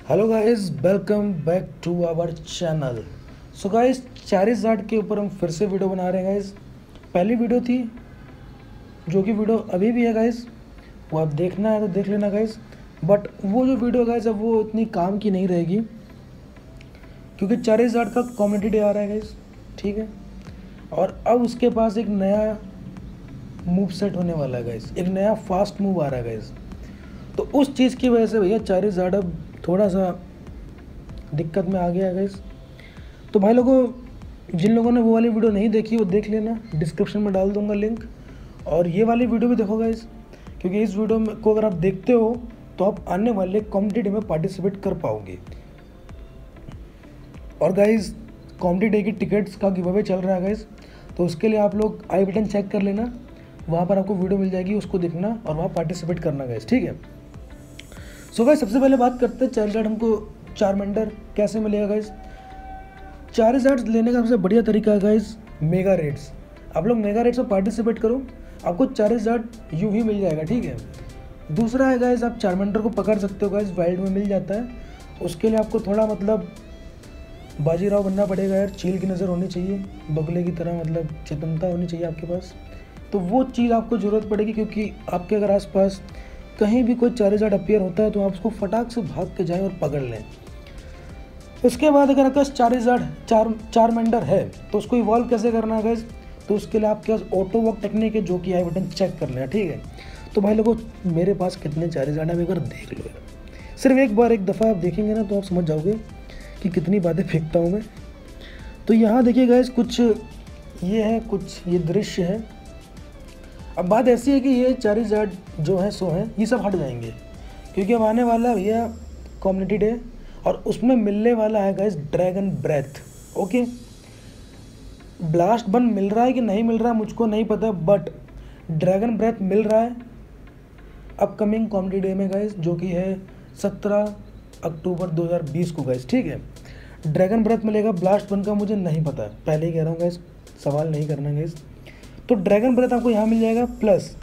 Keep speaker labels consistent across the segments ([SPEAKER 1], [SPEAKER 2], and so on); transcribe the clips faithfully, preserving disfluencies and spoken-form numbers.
[SPEAKER 1] Hello guys, welcome back to our channel. So guys, Charizard के ऊपर हम फिर से वीडियो बना रहे हैं गाइस। पहली वीडियो थी जो कि वीडियो अभी भी है गाइस, वो आप देखना है तो देख लेना गाइस। बट वो जो वीडियो गाइस अब वो इतनी काम की नहीं रहेगी क्योंकि चारिज़ार्ड का कम्युनिटी डे आ रहा है गाइस, ठीक है। और अब उसके पास एक नया मूव सेट होने वाला है गाइस, एक नया फास्ट मूव आ रहा है गाइस। तो उस चीज़ की वजह से भैया चारिज़ार्ड अब थोड़ा सा दिक्कत में आ गया है गाइस। तो भाई लोगों, जिन लोगों ने वो वाली वीडियो नहीं देखी वो देख लेना, डिस्क्रिप्शन में डाल दूंगा लिंक। और ये वाली वीडियो भी देखो गाइस, क्योंकि इस वीडियो में को अगर आप देखते हो तो आप आने वाले कॉमेडी डे में पार्टिसिपेट कर पाओगे। और गाइस, कॉमेडी डे की टिकट्स का गिव अवे चल रहा है गाइस, तो उसके लिए आप लोग आई बटन चेक कर लेना, वहाँ पर आपको वीडियो मिल जाएगी, उसको देखना और वहाँ पार्टिसिपेट करना गाइस, ठीक है। सो गाइस, सबसे पहले बात करते हैं चारिज़ार्ड हमको चारमेंडर कैसे मिलेगा गाइस। चारिज़ार्ड लेने का सबसे बढ़िया तरीका है गाइस मेगा रेट्स। आप लोग मेगा रेट्स में पार्टिसिपेट करो, आपको चारिज़ार्ड यूं ही मिल जाएगा, ठीक है। दूसरा है गाइस, आप चारमेंडर को पकड़ सकते हो गाइस, वाइल्ड में मिल जाता है। उसके लिए आपको थोड़ा मतलब बाजीराव बनना पड़ेगा यार, चील की नज़र होनी चाहिए, बगुले की तरह, मतलब चेतनता होनी चाहिए आपके पास। तो वो चीज़ आपको ज़रूरत पड़ेगी, क्योंकि आपके अगर आसपास कहीं भी कोई चारिज़ार्ड अपीयर होता है तो आप उसको फटाक से भाग के जाएं और पकड़ लें। उसके बाद अगर आपके पास चारिज़ार्ड चार चारमेंडर है तो उसको इवॉल्व कैसे करना है गाइस, तो उसके लिए आपके पास ऑटो वॉक टेक्निक है, जो कि आई बटन चेक कर लेना, ठीक है। तो भाई लोगों, मेरे पास कितने चारिज़ार्ड है एक बार देख लो यार। सिर्फ एक बार एक दफ़ा आप देखेंगे ना तो आप समझ जाओगे कि कितनी बातें फेंकता हूँ मैं। तो यहाँ देखिए गाइस, कुछ ये है, कुछ ये दृश्य है। अब बात ऐसी है कि ये चारिज़ार्ड जो है सो है, ये सब हट जाएंगे क्योंकि अब आने वाला है भैया कम्युनिटी डे, और उसमें मिलने वाला है guys dragon breath. Okay, blast burn मिल रहा है कि नहीं मिल रहा है मुझको नहीं पता, बट ड्रैगन ब्रेथ मिल रहा है अपकमिंग कॉमेडी डे में गाइस, जो कि है सत्रह अक्टूबर दो हज़ार बीस को गाइस, ठीक है। ड्रैगन ब्रेथ मिलेगा, ब्लास्ट बन का मुझे नहीं पता, पहले ही कह रहा हूँ गाइस, सवाल नहीं करना गाइस। तो ड्रैगन ब्रेथ आपको यहाँ मिल जाएगा प्लस।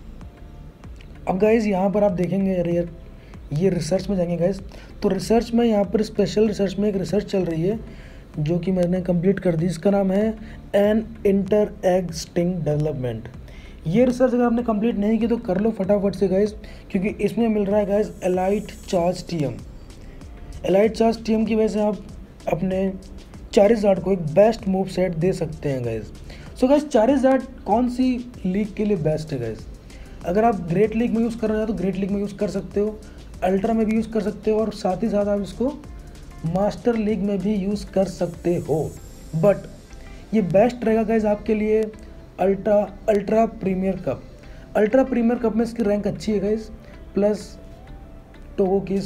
[SPEAKER 1] अब गाइस यहाँ पर आप देखेंगे, अरे यार ये रिसर्च में जाएंगे गाइस, तो रिसर्च में यहाँ पर स्पेशल रिसर्च में एक रिसर्च चल रही है जो कि मैंने कंप्लीट कर दी, इसका नाम है an interesting development. ये रिसर्च अगर आपने कंप्लीट नहीं की तो कर लो फटाफट से गाइस, क्योंकि इसमें मिल रहा है guys elite charge TM. Elite charge TM की वजह से आप अपने चारिज़ार्ड को एक बेस्ट मूव सेट दे सकते हैं गाइस। सो गाइस, चारिज़ार्ड कौन सी लीग के लिए बेस्ट है गाइस? अगर आप ग्रेट लीग में यूज़ कर रहे हो तो ग्रेट लीग में यूज़ कर सकते हो, अल्ट्रा में भी यूज़ कर सकते हो, और साथ ही साथ आप इसको मास्टर लीग में भी यूज़ कर सकते हो। बट ये बेस्ट रहेगा गाइस आपके लिए ultra ultra premier cup. Ultra premier cup में इसकी रैंक अच्छी है गाइस, प्लस टोगोकिस,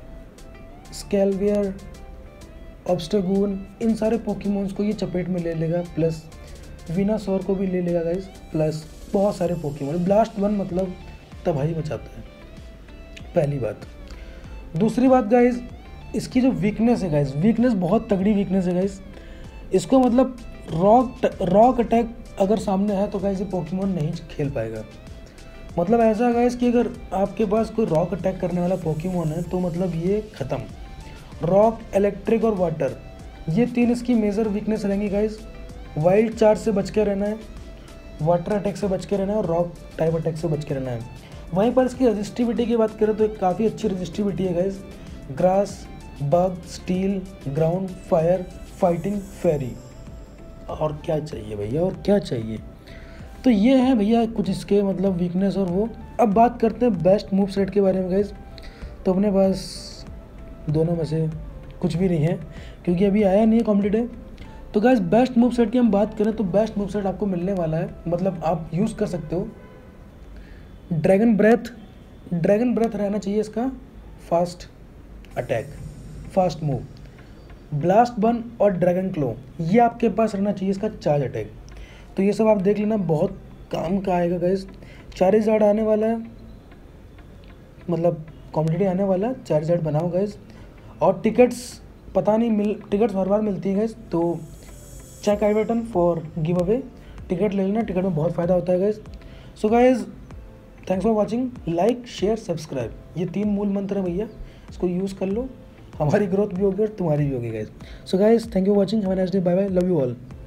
[SPEAKER 1] स्केलवियर, ऑब्स्टेगून, इन सारे पोकेमॉन्स को ये चपेट में ले लेगा, प्लस विनासोर को भी ले लेगा गाइस, प्लस बहुत सारे पोकेमॉन। ब्लास्ट वन मतलब तबाही मचाता है, पहली बात। दूसरी बात गाइस, इसकी जो वीकनेस है गाइस, वीकनेस बहुत तगड़ी वीकनेस है गाइस। इसको मतलब रॉक रॉक अटैक अगर सामने है तो गाइस ये पोकेमॉन नहीं खेल पाएगा। मतलब ऐसा है गाइस कि अगर आपके पास कोई रॉक अटैक करने वाला पोकेमॉन है तो मतलब ये ख़त्म। रॉक, इलेक्ट्रिक और वाटर, ये तीन इसकी मेजर वीकनेस रहेंगी गाइस। वाइल्ड चार्ज से बच के रहना है, वाटर अटैक से बच के रहना है, और रॉक टाइप अटैक से बच के रहना है। वहीं पर इसकी रजिस्टिविटी की बात करें तो एक काफ़ी अच्छी रजिस्टिविटी है guys. Grass, bug, steel, ground, fire, fighting, fairy, और क्या चाहिए भैया, और क्या चाहिए। तो ये है भैया कुछ इसके मतलब वीकनेस और वो। अब बात करते हैं बेस्ट मूव सेट के बारे में गाइस। तो अपने पास दोनों में से कुछ भी नहीं है क्योंकि अभी आया नहीं है कॉमेडी डे। तो गाइस, बेस्ट मूव सेट की हम बात करें तो बेस्ट मूव सेट आपको मिलने वाला है, मतलब आप यूज़ कर सकते हो ड्रैगन ब्रेथ। ड्रैगन ब्रेथ रहना चाहिए इसका fast attack, fast move. Blast burn और ड्रैगन क्लो, ये आपके पास रहना चाहिए इसका चार्ज अटैक। तो ये सब आप देख लेना, बहुत काम का आएगा गाइस। चारिज़ार्ड आने वाला है, मतलब कॉमेडी आने वाला है, चारिज़ार्ड बनाओ गाइस। और टिकट्स पता नहीं मिल टिकट्स हर बार मिलती है गाइस, तो check I button for giveaway, ticket ले लेना, टिकट में बहुत फ़ायदा होता है guys. So guys, thanks for watching, like share subscribe, ये तीन मूल मंत्र है भैया, इसको यूज़ कर लो हमारी ग्रोथ भी होगी और तुम्हारी भी होगी guys. So guys thank you watching, have a nice day, bye bye, love you all.